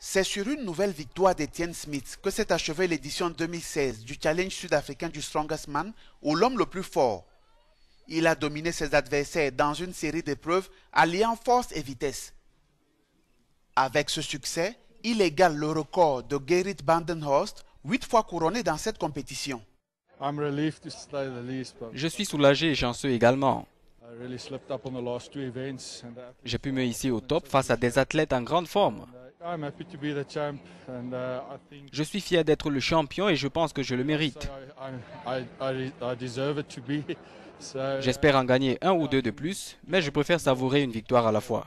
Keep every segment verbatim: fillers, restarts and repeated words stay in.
C'est sur une nouvelle victoire d'Etienne Smith que s'est achevée l'édition deux mille seize du challenge sud-africain du Strongest Man ou l'homme le plus fort. Il a dominé ses adversaires dans une série d'épreuves alliant force et vitesse. Avec ce succès, il égale le record de Gerrit Badenhorst, huit fois couronné dans cette compétition. Je suis soulagé et chanceux également. J'ai pu me hisser au top face à des athlètes en grande forme. Je suis fier d'être le champion et je pense que je le mérite. J'espère en gagner un ou deux de plus, mais je préfère savourer une victoire à la fois.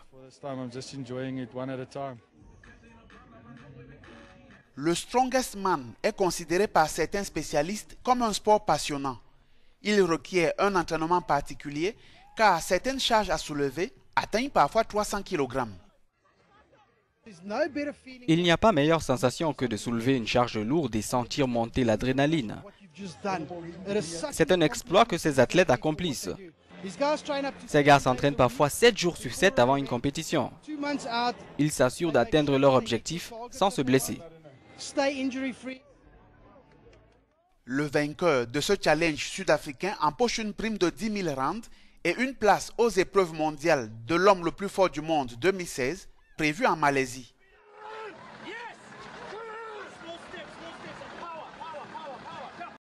Le Strongest Man est considéré par certains spécialistes comme un sport passionnant. Il requiert un entraînement particulier car certaines charges à soulever atteignent parfois trois cents kilogrammes. Il n'y a pas meilleure sensation que de soulever une charge lourde et sentir monter l'adrénaline. C'est un exploit que ces athlètes accomplissent. Ces gars s'entraînent parfois sept jours sur sept avant une compétition. Ils s'assurent d'atteindre leur objectif sans se blesser. Le vainqueur de ce challenge sud-africain empoche une prime de dix mille rands et une place aux épreuves mondiales de l'homme le plus fort du monde deux mille seize, prévue en Malaisie.